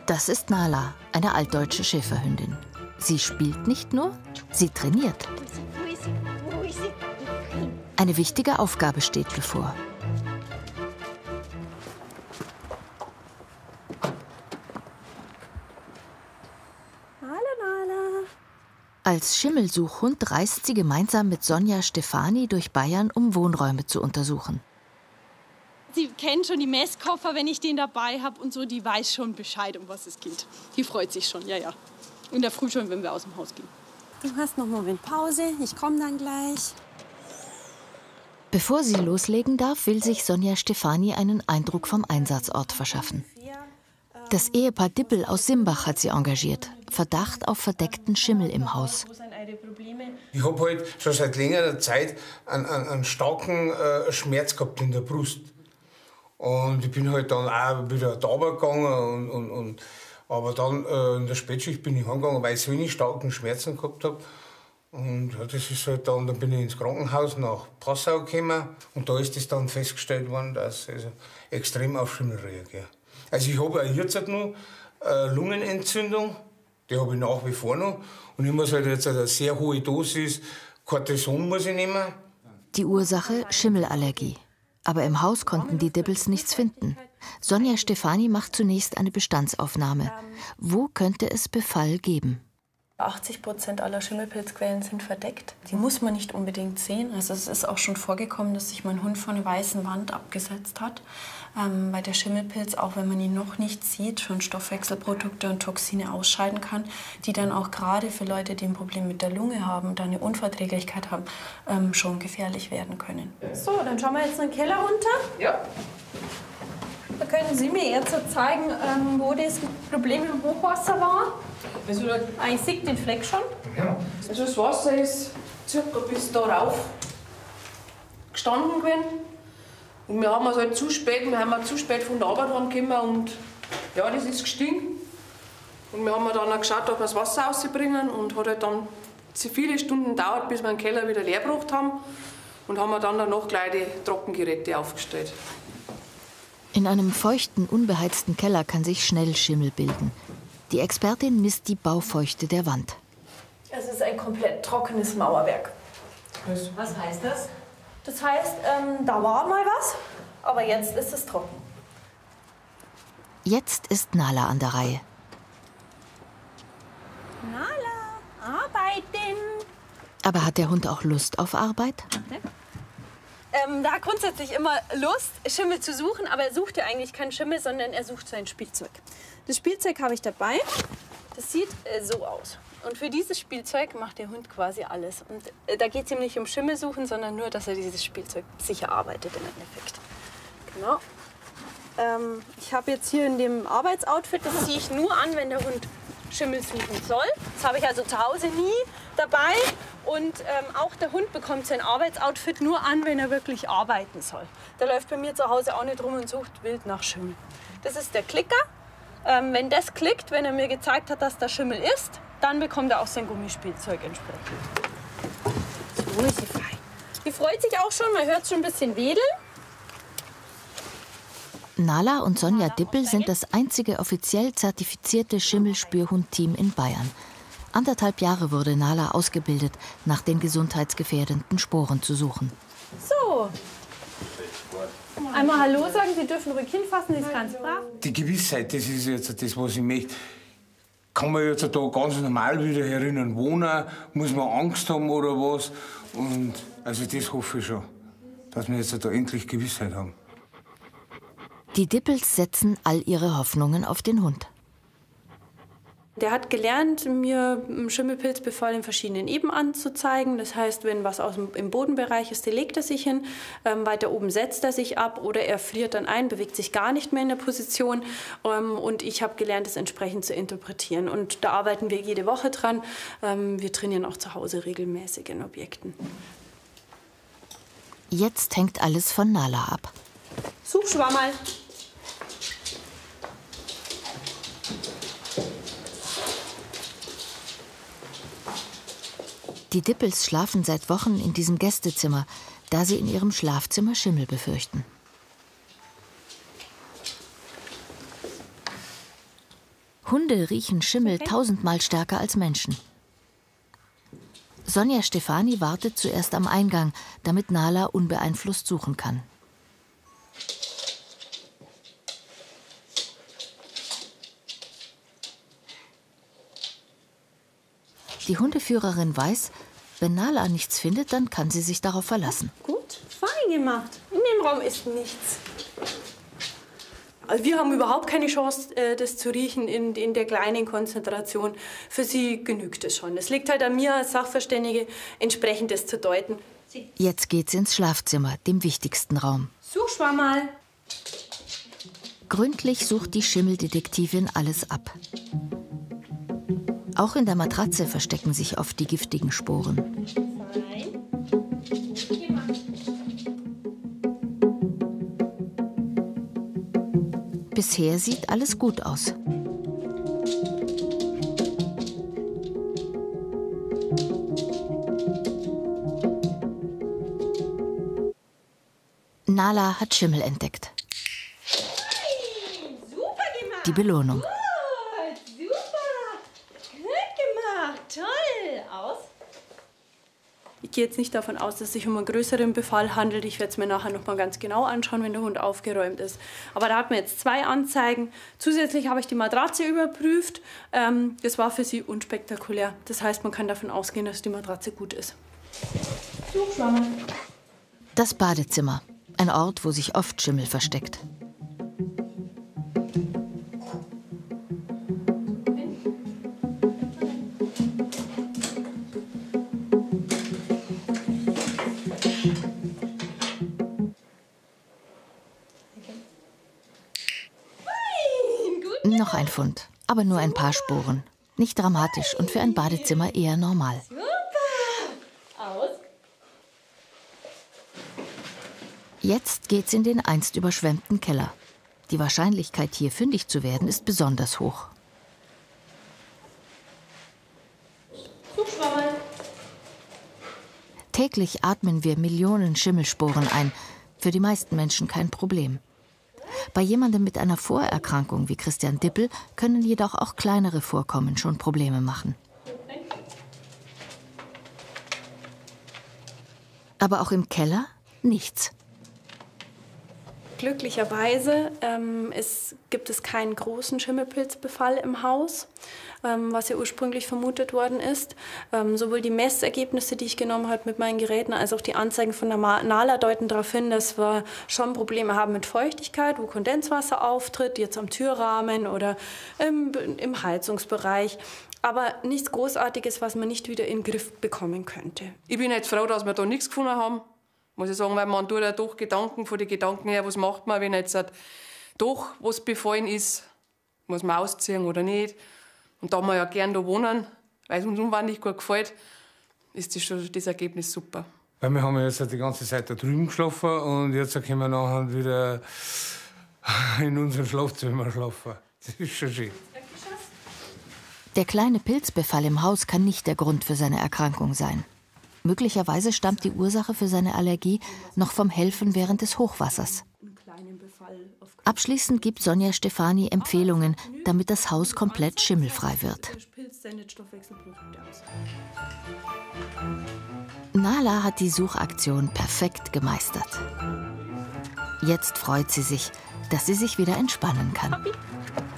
Das ist Nala, eine altdeutsche Schäferhündin. Sie spielt nicht nur, sie trainiert. Eine wichtige Aufgabe steht bevor. Als Schimmelsuchhund reist sie gemeinsam mit Sonja Stefani durch Bayern, um Wohnräume zu untersuchen. Sie kennt schon die Messkoffer, wenn ich den dabei habe und so. Die weiß schon Bescheid, um was es geht. Die freut sich schon, ja. In der Früh schon, wenn wir aus dem Haus gehen. Du hast noch einen Moment Pause, ich komme dann gleich. Bevor sie loslegen darf, will sich Sonja Stefani einen Eindruck vom Einsatzort verschaffen. Das Ehepaar Dippel aus Simbach hat sie engagiert. Verdacht auf verdeckten Schimmel im Haus. Ich habe halt schon seit längerer Zeit einen starken Schmerz gehabt in der Brust. Und ich bin halt dann auch wieder runtergegangen. Aber dann in der Spätschicht bin ich heimgegangen, weil ich so eine starken Schmerzen gehabt habe. Und ja, das ist halt dann bin ich ins Krankenhaus nach Passau gekommen. Und da ist das dann festgestellt worden, dass ich extrem auf Schimmel reagiere. Also ich habe auch jetzt noch Lungenentzündung, die habe ich nach wie vor noch. Und ich muss halt jetzt eine sehr hohe Dosis Cortison muss ich nehmen. Die Ursache Schimmelallergie. Aber im Haus konnten die Dippels nichts finden. Sonja Stefani macht zunächst eine Bestandsaufnahme. Wo könnte es Befall geben? 80% aller Schimmelpilzquellen sind verdeckt. Die muss man nicht unbedingt sehen. Also es ist auch schon vorgekommen, dass sich mein Hund vor einer weißen Wand abgesetzt hat. Weil der Schimmelpilz, auch wenn man ihn noch nicht sieht, schon Stoffwechselprodukte und Toxine ausscheiden kann, die dann auch gerade für Leute, die ein Problem mit der Lunge haben und eine Unverträglichkeit haben, schon gefährlich werden können. So, dann schauen wir jetzt in den Keller runter. Ja. Da können Sie mir jetzt zeigen, wo das Problem im Hochwasser war. Also, Ich sehe den Fleck schon. ja. Also das Wasser ist circa bis da rauf gestanden gewesen. Und wir haben halt zu spät von der Arbeit heimgekommen und ja, das ist gestiegen. Und wir haben dann auch geschaut, ob wir das Wasser rausbringen und hat halt dann viele Stunden gedauert, bis wir den Keller wieder leer gebracht haben und haben dann danach gleich die Trockengeräte aufgestellt. In einem feuchten, unbeheizten Keller kann sich schnell Schimmel bilden. Die Expertin misst die Baufeuchte der Wand. Es ist ein komplett trockenes Mauerwerk. Was heißt das? Das heißt, da war mal was, aber jetzt ist es trocken. Jetzt ist Nala an der Reihe. Nala, arbeiten! Aber hat der Hund auch Lust auf Arbeit? Da hat grundsätzlich immer Lust, Schimmel zu suchen, aber er sucht ja eigentlich keinen Schimmel, sondern er sucht sein Spielzeug. Das Spielzeug habe ich dabei. Das sieht so aus. Und für dieses Spielzeug macht der Hund quasi alles. Und da geht es ihm nicht um Schimmel suchen, sondern nur, dass er dieses Spielzeug sicher arbeitet im Endeffekt. Genau. Ich habe jetzt hier in dem Arbeitsoutfit, das ziehe ich nur an, wenn der Hund Schimmel suchen soll. Das habe ich also zu Hause nie dabei. Und auch der Hund bekommt sein Arbeitsoutfit nur an, wenn er wirklich arbeiten soll. Der läuft bei mir zu Hause auch nicht rum und sucht wild nach Schimmel. Das ist der Klicker. Wenn das klickt, wenn er mir gezeigt hat, dass da Schimmel ist, dann bekommt er auch sein Gummispielzeug entsprechend. So ist sie fein. Die freut sich auch schon, man hört schon ein bisschen wedeln. Nala und Sonja Dippel sind das einzige offiziell zertifizierte Schimmelspürhund-Team in Bayern. 1,5 Jahre wurde Nala ausgebildet, nach den gesundheitsgefährdenden Sporen zu suchen. So. Einmal Hallo sagen, Sie dürfen ruhig hinfassen, das ist ganz brav. Die Gewissheit, das ist jetzt das, was ich möchte. Kann man jetzt da ganz normal wieder herinnen wohnen? Muss man Angst haben oder was? Und also das hoffe ich schon, dass wir jetzt da endlich Gewissheit haben. Die Dippels setzen all ihre Hoffnungen auf den Hund. Der hat gelernt, mir einen Schimmelpilzbefall in verschiedenen Ebenen anzuzeigen. Das heißt, wenn was im Bodenbereich ist, legt er sich hin. Weiter oben setzt er sich ab oder er friert dann ein, bewegt sich gar nicht mehr in der Position. Und ich habe gelernt, das entsprechend zu interpretieren. Und da arbeiten wir jede Woche dran. Wir trainieren auch zu Hause regelmäßig in Objekten. Jetzt hängt alles von Nala ab. Such schon mal. Die Dippels schlafen seit Wochen in diesem Gästezimmer, da sie in ihrem Schlafzimmer Schimmel befürchten. Hunde riechen Schimmel 1000-mal stärker als Menschen. Sonja Stefani wartet zuerst am Eingang, damit Nala unbeeinflusst suchen kann. Die Hundeführerin weiß, wenn Nala nichts findet, dann kann sie sich darauf verlassen. Gut, fein gemacht. In dem Raum ist nichts. Also wir haben überhaupt keine Chance, das zu riechen in der kleinen Konzentration. Für sie genügt es schon. Es liegt halt an mir als Sachverständige, entsprechendes zu deuten. Jetzt geht's ins Schlafzimmer, dem wichtigsten Raum. Such mal. Gründlich sucht die Schimmeldetektivin alles ab. Auch in der Matratze verstecken sich oft die giftigen Sporen. Bisher sieht alles gut aus. Nala hat Schimmel entdeckt. Super gemacht. Die Belohnung. Gut, super. Gut gemacht. Toll. Aus. Ich gehe jetzt nicht davon aus, dass es sich um einen größeren Befall handelt. Ich werde es mir nachher noch mal ganz genau anschauen, wenn der Hund aufgeräumt ist. Aber da hat man jetzt 2 Anzeigen. Zusätzlich habe ich die Matratze überprüft. Das war für sie unspektakulär. Das heißt, man kann davon ausgehen, dass die Matratze gut ist. Das Badezimmer. Ein Ort, wo sich oft Schimmel versteckt. Noch ein Fund, aber nur ein paar Sporen. Nicht dramatisch und für ein Badezimmer eher normal. Jetzt geht's in den einst überschwemmten Keller. Die Wahrscheinlichkeit, hier fündig zu werden, ist besonders hoch. Täglich atmen wir Millionen Schimmelsporen ein. Für die meisten Menschen kein Problem. Bei jemandem mit einer Vorerkrankung wie Christian Dippel können jedoch auch kleinere Vorkommen schon Probleme machen. Aber auch im Keller nichts. Glücklicherweise gibt es keinen großen Schimmelpilzbefall im Haus, was ja ursprünglich vermutet worden ist. Sowohl die Messergebnisse, die ich genommen habe mit meinen Geräten, als auch die Anzeigen von der Nala deuten darauf hin, dass wir schon Probleme haben mit Feuchtigkeit, wo Kondenswasser auftritt, jetzt am Türrahmen oder im Heizungsbereich. Aber nichts Großartiges, was man nicht wieder in den Griff bekommen könnte. Ich bin jetzt froh, dass wir da nichts gefunden haben. Muss ich sagen, weil man tut ja doch Gedanken von den Gedanken her, was macht man, wenn jetzt doch was befallen ist, muss man ausziehen oder nicht. Und da wir ja gern da wohnen, weil es uns unwahrscheinlich gut gefällt, ist das Ergebnis super. Weil wir haben ja jetzt die ganze Zeit da drüben geschlafen und jetzt können wir nachher wieder in unserem Schlafzimmer schlafen. Das ist schon schön. Der kleine Pilzbefall im Haus kann nicht der Grund für seine Erkrankung sein. Möglicherweise stammt die Ursache für seine Allergie noch vom Helfen während des Hochwassers. Abschließend gibt Sonja Stefani Empfehlungen, damit das Haus komplett schimmelfrei wird. Nala hat die Suchaktion perfekt gemeistert. Jetzt freut sie sich, dass sie sich wieder entspannen kann.